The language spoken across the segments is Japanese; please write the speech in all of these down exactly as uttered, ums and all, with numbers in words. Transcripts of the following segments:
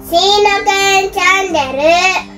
しーの君チャンネル。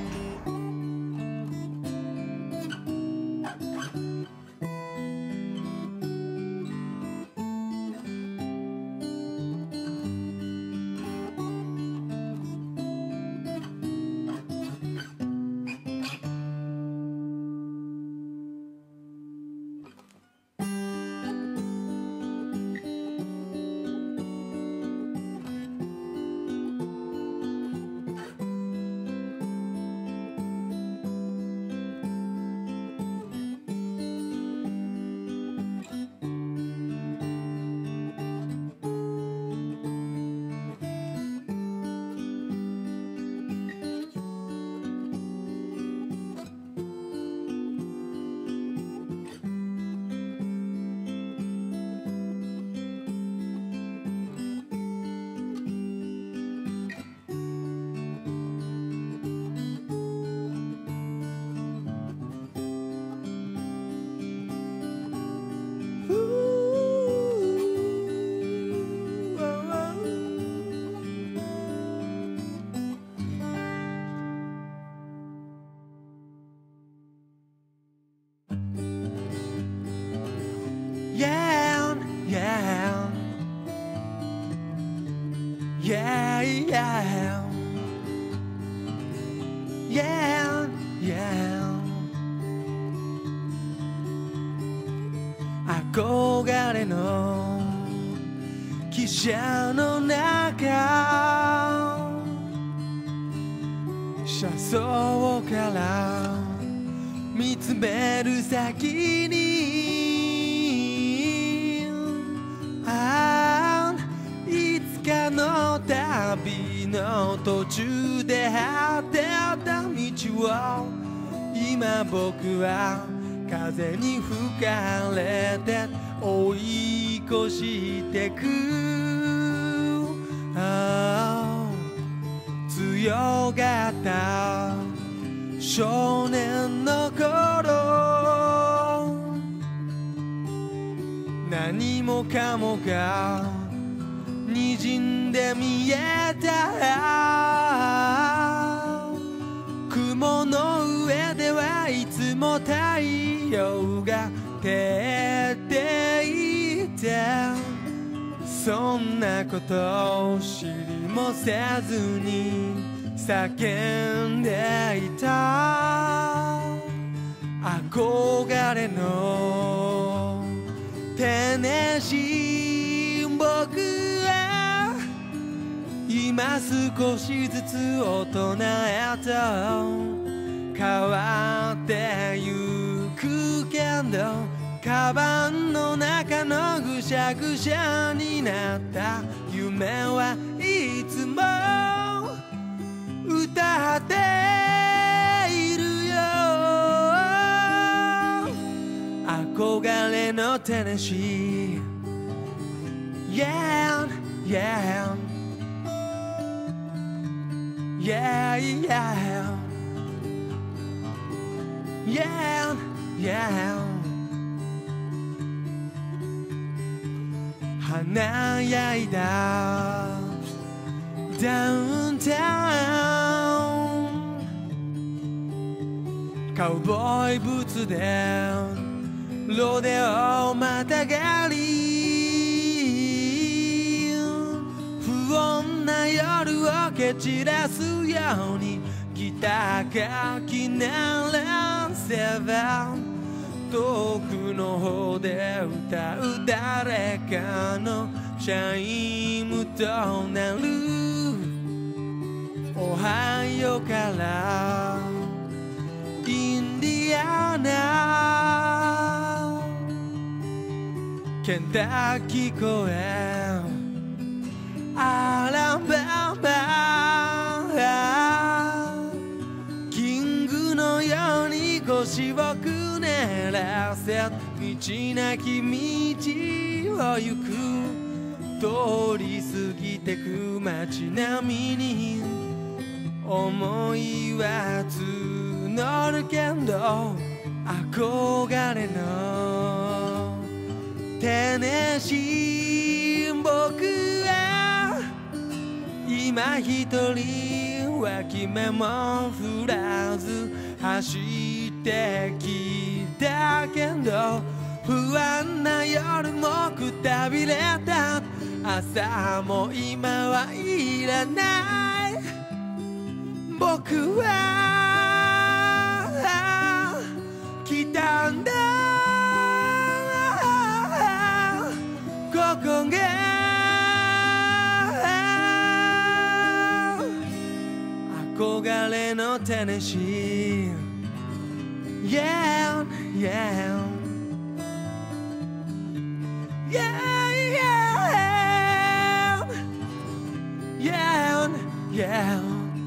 Yeah, yeah, yeah, yeah, yeah, yeah. 憧れの汽車の中、車窓から見つめる先にの旅の途中で果てた道を今僕は風に吹かれて追い越してく、oh、強がった少年の頃、何もかもが滲んで見えた。雲の上ではいつも太陽が照っていて、そんなことを知りもせずに叫んでいた。憧れのテネシー、僕今少しずつ大人へと変わってゆくけど、カバンの中のぐしゃぐしゃになった夢はいつも歌っているよ。憧れのテネシー、 Yeah, yeah, yeah, yeah, yeah, yeah。 華やいだダウンタウン、カウボーイブーツでロデオまたがり、不穏な夜を蹴散らすようにギターがきならせば、遠くの方で歌う誰かのチャイムとなる。オハイオからインディアナ、ケンタッキー公園、アラバマ、キングのように腰をくねらせ道なき道を行く、通り過ぎてく街並みに思いは募るけど、憧れのテネシー、僕は今今一人脇目も振らず走ってきたけど不安な夜もくたびれた朝も今はいらない僕は来たんだここが憧れのテネシー Yeah, yeah Yeah, yeah Yeah, yeah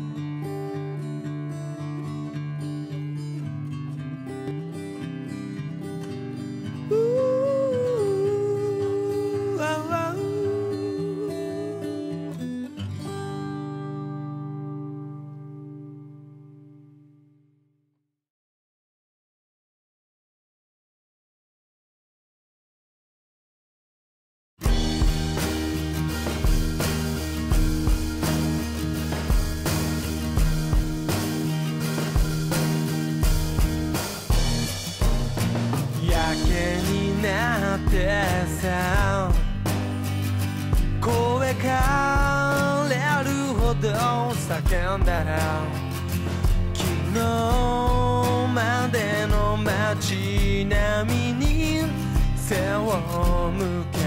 声枯れるほど叫んだら昨日までの街並みに背を向け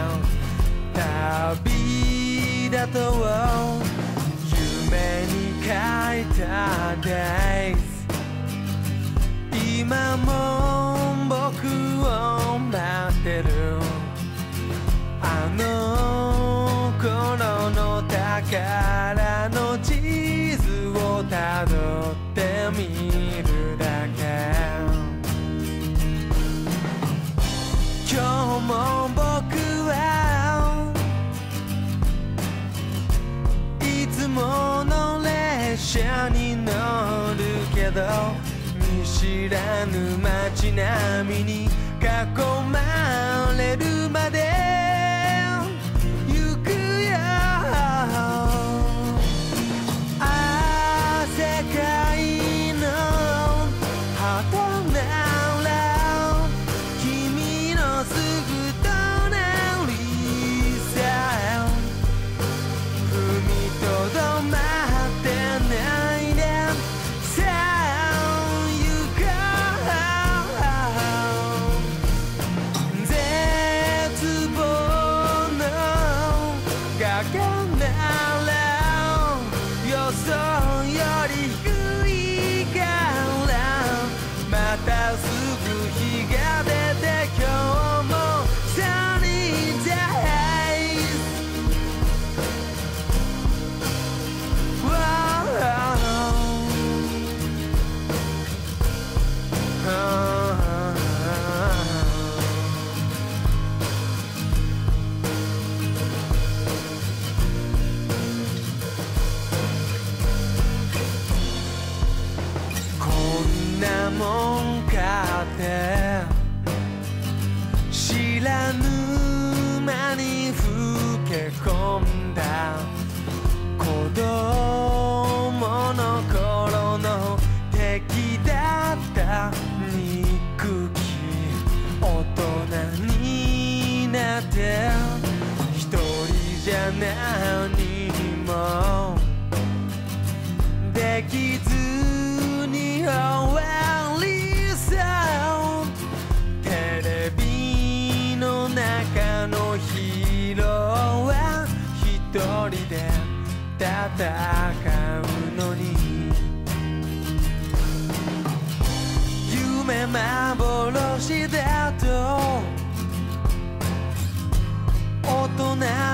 旅だと夢に書いた Days 今も僕を待ってるあの頃の宝の地図をたどってみるだけ今日も僕はいつもの列車に乗るけど見知らぬ街並みに囲まれるまで行くよあ世界の果てなら君のすぐ隣さ踏みとどまってないでさあ行こう絶望の崖なら予想より低いからまたすぐ日が出て今日も Sunny daysこんなもんかって知らぬ間に老け込んだ子供の頃の敵だった憎き大人になって一人じゃ何もできずに終わりそうテレビの中のヒーローは一人で戦うのに夢幻だと大人